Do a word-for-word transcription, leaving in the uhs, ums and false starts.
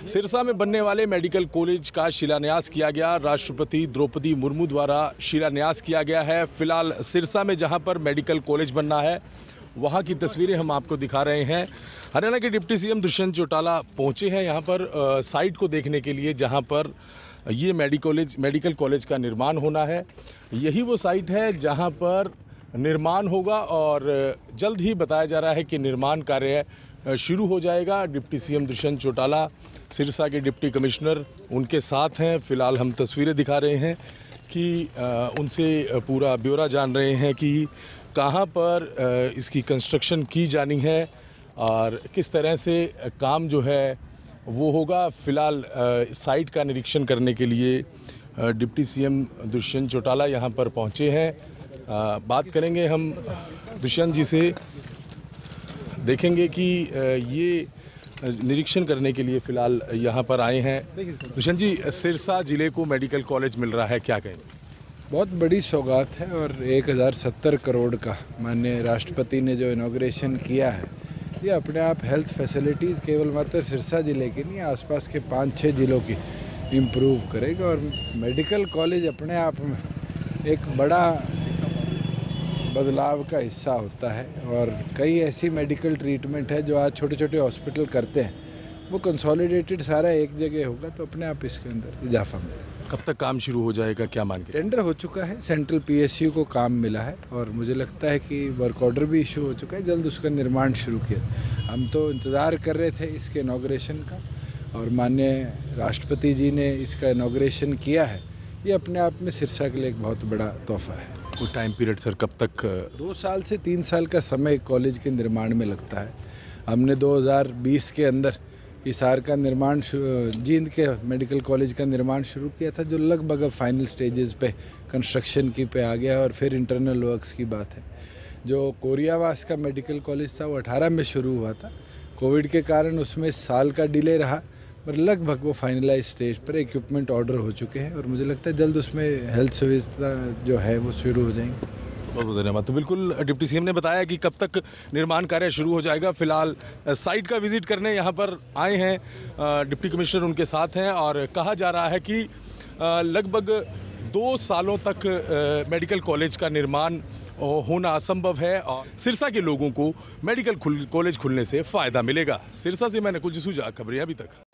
सिरसा में बनने वाले मेडिकल कॉलेज का शिलान्यास किया गया। राष्ट्रपति द्रौपदी मुर्मू द्वारा शिलान्यास किया गया है। फिलहाल सिरसा में जहां पर मेडिकल कॉलेज बनना है वहां की तस्वीरें हम आपको दिखा रहे हैं। हरियाणा के डिप्टी सीएम दुष्यंत चौटाला पहुंचे हैं यहां पर आ, साइट को देखने के लिए जहां पर ये मेडिकल मेडिकल कॉलेज का निर्माण होना है। यही वो साइट है जहां पर निर्माण होगा और जल्द ही बताया जा रहा है कि निर्माण कार्य शुरू हो जाएगा। डिप्टी सीएम दुष्यंत चौटाला सिरसा के डिप्टी कमिश्नर उनके साथ हैं। फ़िलहाल हम तस्वीरें दिखा रहे हैं कि उनसे पूरा ब्यौरा जान रहे हैं कि कहां पर इसकी कंस्ट्रक्शन की जानी है और किस तरह से काम जो है वो होगा। फ़िलहाल साइट का निरीक्षण करने के लिए डिप्टी सीएम दुष्यंत चौटाला यहां पर पहुंचे हैं। बात करेंगे हम दुष्यंत जी से, देखेंगे कि ये निरीक्षण करने के लिए फ़िलहाल यहाँ पर आए हैं। दुष्यंत जी, सिरसा ज़िले को मेडिकल कॉलेज मिल रहा है, क्या कहें? बहुत बड़ी सौगात है और एक हज़ार सत्तर करोड़ का माननीय राष्ट्रपति ने जो इनॉग्रेशन किया है, ये अपने आप हेल्थ फैसिलिटीज़ केवल मात्र सिरसा ज़िले की नहीं, आसपास के पाँच छः ज़िलों की इम्प्रूव करेगा। और मेडिकल कॉलेज अपने आप में एक बड़ा बदलाव का हिस्सा होता है और कई ऐसी मेडिकल ट्रीटमेंट है जो आज छोटे छोटे हॉस्पिटल करते हैं, वो कंसोलिडेटेड सारा एक जगह होगा तो अपने आप इसके अंदर इजाफा मिलेगा। कब तक काम शुरू हो जाएगा, क्या मान के? टेंडर हो चुका है, सेंट्रल पीएसयू को काम मिला है और मुझे लगता है कि वर्क ऑर्डर भी इशू हो चुका है, जल्द उसका निर्माण शुरू किया। हम तो इंतज़ार कर रहे थे इसके इनॉग्रेशन का और माननीय राष्ट्रपति जी ने इसका इनॉग्रेशन किया है। ये अपने आप में सिरसा के लिए एक बहुत बड़ा तोहफा है। कोई टाइम पीरियड सर कब तक? दो साल से तीन साल का समय कॉलेज के निर्माण में लगता है। हमने दो हज़ार बीस के अंदर हिसार का निर्माण, जींद के मेडिकल कॉलेज का निर्माण शुरू किया था, जो लगभग अब फाइनल स्टेजेस पे कंस्ट्रक्शन की पे आ गया और फिर इंटरनल वर्क्स की बात है। जो कोरियावास का मेडिकल कॉलेज था वो अठारह में शुरू हुआ था, कोविड के कारण उसमें साल का डिले रहा, पर लगभग वो फाइनलाइज स्टेज पर इक्विपमेंट ऑर्डर हो चुके हैं और मुझे लगता है जल्द उसमें हेल्थ सुविधा जो है वो शुरू हो जाएंगी। बहुत बहुत धन्यवाद। तो बिल्कुल डिप्टी सीएम ने बताया कि कब तक निर्माण कार्य शुरू हो जाएगा। फिलहाल साइट का विजिट करने यहाँ पर आए हैं, डिप्टी कमिश्नर उनके साथ हैं और कहा जा रहा है कि लगभग दो सालों तक मेडिकल कॉलेज का निर्माण होना असंभव है और सिरसा के लोगों को मेडिकल कॉलेज खुलने से फ़ायदा मिलेगा। सिरसा से मैंने कुछ सूझा खबरें अभी तक।